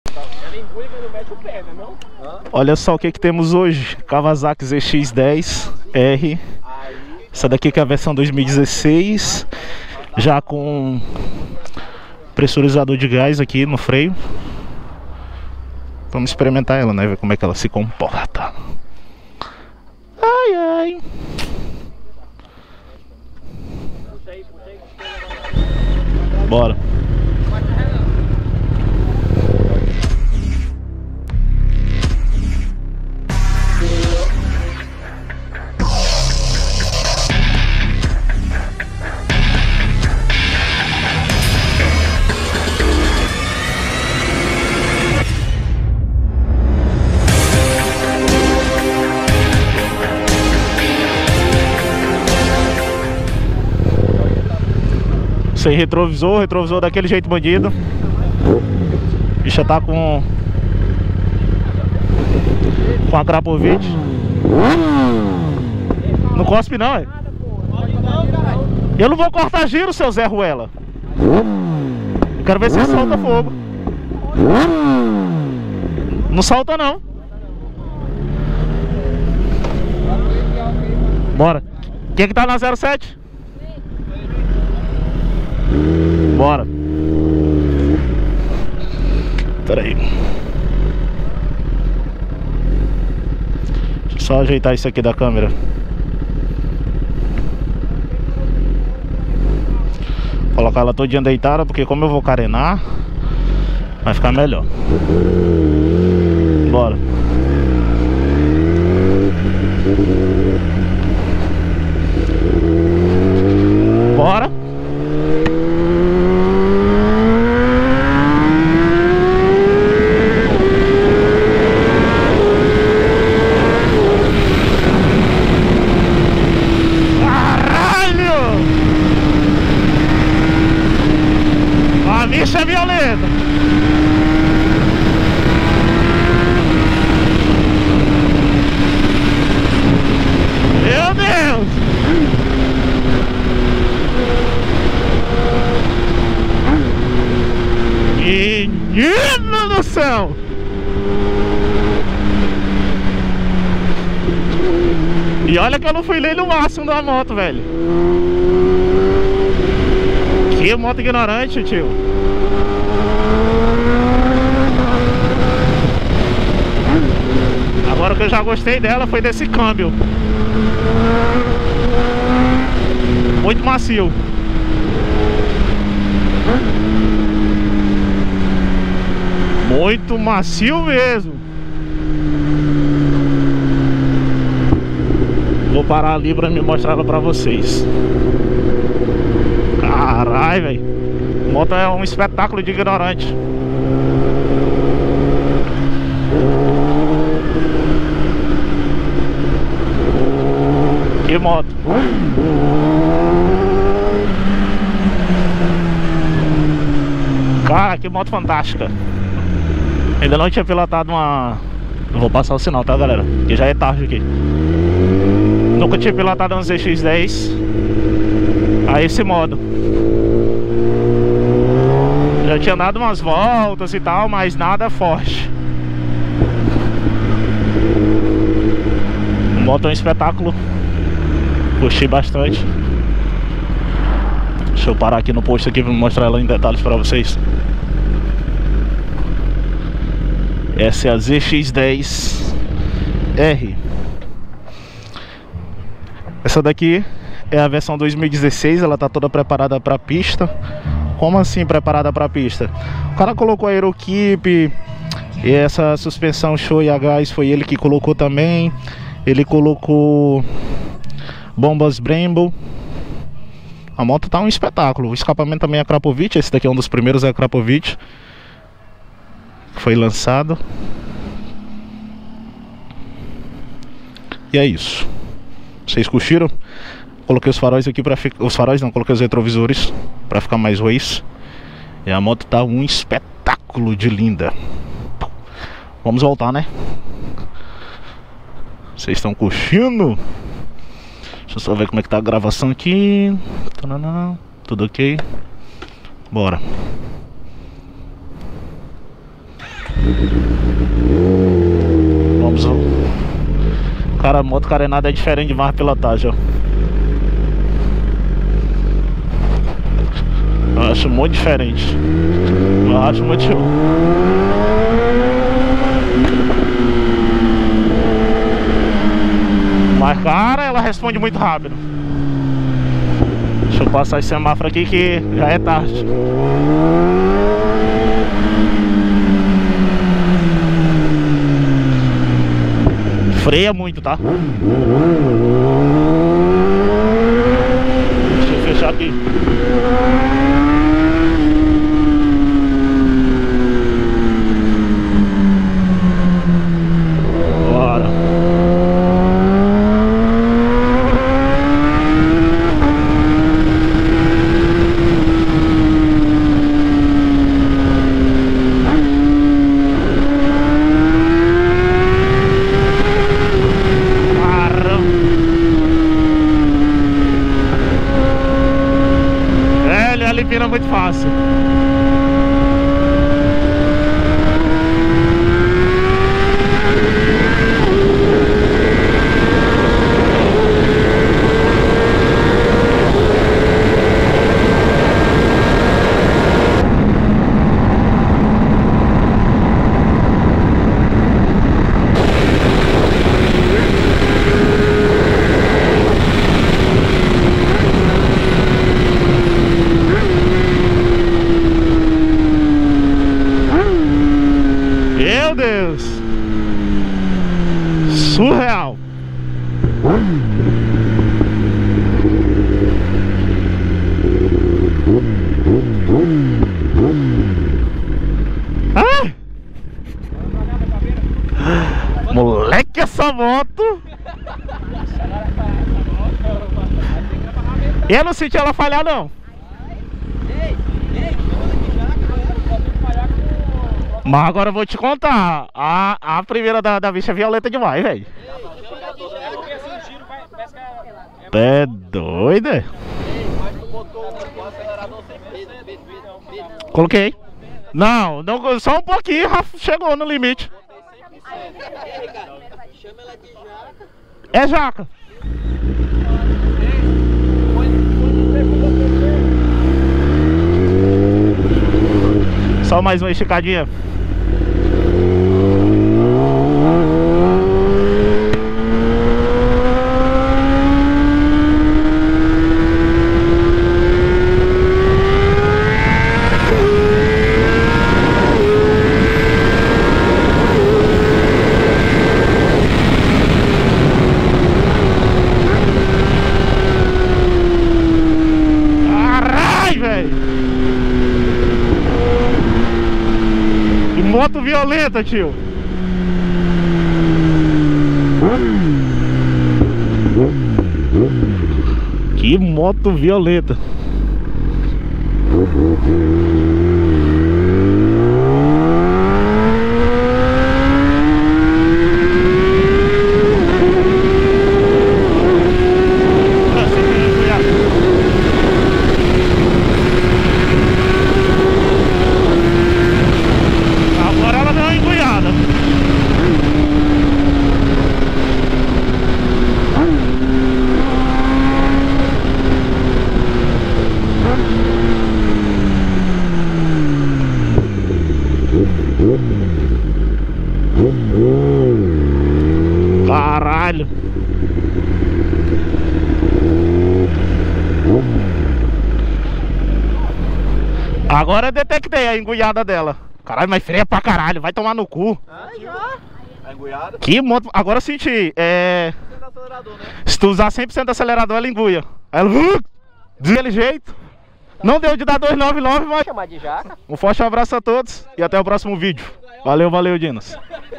Olha só o que temos hoje. Kawasaki ZX-10R. Essa daqui que é a versão 2016. Já com pressurizador de gás aqui no freio. Vamos experimentar ela, né? Ver como é que ela se comporta. Ai, ai. Bora. Sem retrovisor, retrovisor daquele jeito bandido. Bicha tá com a Krapovic. Não cospe não, é? Eu não vou cortar giro, seu Zé Ruela. Eu quero ver se solta fogo. Não solta não. Bora. Quem é que tá na 07? Bora. Pera aí. Deixa eu só ajeitar isso aqui da câmera. Colocar ela todinha deitada, porque como eu vou carenar, vai ficar melhor. Bora. Bora. Isso é violento. Meu Deus. Menino do céu. E olha que eu não fui ler no máximo da moto, velho. Que moto ignorante, tio. Agora o que eu já gostei dela foi desse câmbio. Muito macio. Muito macio mesmo. Vou parar ali pra me mostrar ela pra vocês. Caralho, velho. Moto é um espetáculo de ignorante. Que moto. Cara, que moto fantástica. Ainda não tinha pilotado uma... Não vou passar o sinal, tá, galera? Que já é tarde aqui. Nunca tinha pilotado um ZX-10 a esse modo. Já tinha dado umas voltas e tal, mas nada forte. A moto é um espetáculo. Gostei bastante. Deixa eu parar aqui no posto aqui para mostrar ela em detalhes para vocês. Essa é a ZX-10R. Essa daqui é a versão 2016. Ela tá toda preparada para pista. Como assim preparada para pista? O cara colocou a Aerokeep. E essa suspensão Shoei a gás foi ele que colocou também. Ele colocou bombas Brembo. A moto tá um espetáculo. O escapamento também é Krapovic. Esse daqui é um dos primeiros, é Krapovic, que foi lançado. E é isso. Vocês curtiram? Coloquei os faróis aqui para ficar... Os faróis não, coloquei os retrovisores para ficar mais race. E a moto tá um espetáculo de linda. Vamos voltar, né? Vocês estão curtindo? Deixa eu só ver como é que tá a gravação aqui. Tudo ok. Bora. Vamos. Cara, moto carenada é diferente demais a pilotagem, ó. Eu acho muito diferente. Eu acho muito show. Mas, cara, ela responde muito rápido. Deixa eu passar esse semáforo aqui que já é tarde. Freia muito, tá? Deixa eu fechar aqui. Bora. Vira muito fácil. Meu Deus! Surreal! Ah! Moleque, essa moto! Eu não senti ela falhar, não. Mas agora eu vou te contar, a primeira da bicha é violenta demais, velho. É doido, é? Coloquei. Não, só um pouquinho, chegou no limite. É jaca. Só mais uma esticadinha. Caralho, velho! Que moto violenta, tio! Que moto violenta! Agora ela deu uma engolhada. Caralho. Agora eu detectei a engolhada dela. Caralho, mas freia pra caralho, vai tomar no cu. A engolhada? Que moto. Agora eu senti. Se tu usar 100% do acelerador, ela engulha. Ela. Daquele jeito. Não deu de dar 299, mas. Chamar de jaca. Um forte abraço a todos e até o próximo vídeo. Valeu, valeu, Dinos.